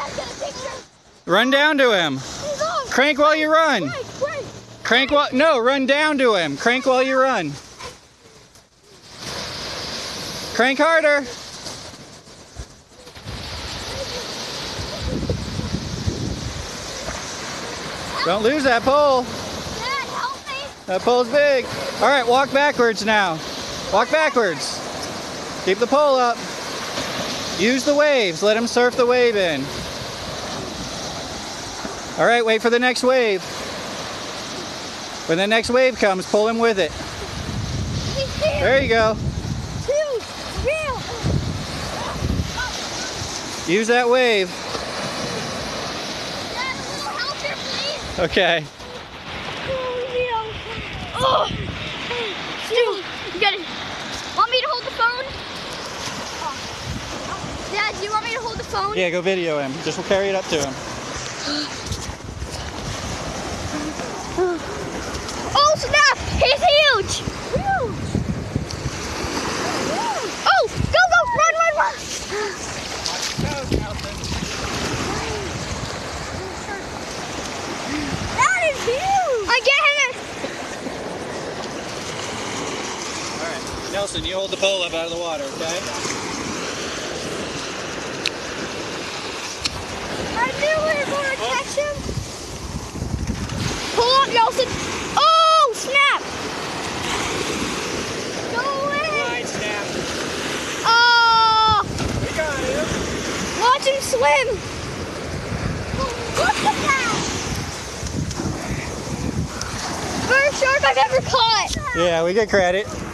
Run down to him. Crank while you run. Crank while, no, run down to him. Crank while you run. Crank harder. Don't lose that pole. Dad, help me. That pole's big. All right, walk backwards now. Walk backwards. Keep the pole up. Use the waves. Let him surf the wave in. All right, wait for the next wave. When the next wave comes, pull him with it. There you go. Use that wave. Dad, a little help here, please. Okay. Oh, Stu, you got it. Want me to hold the phone? Dad, do you want me to hold the phone? Yeah, go video him. Just carry it up to him. Oh snap! He's huge! Oh, go, go, run, run, run! That is huge! I get him! All right, Nelson, you hold the pole up out of the water, okay? I knew we were going to catch him. Pull up, Nelson. Oh, snap! Go away! Line snap. Oh! We got him. Watch him swim! Look at that! First shark I've ever caught! Yeah, we get credit.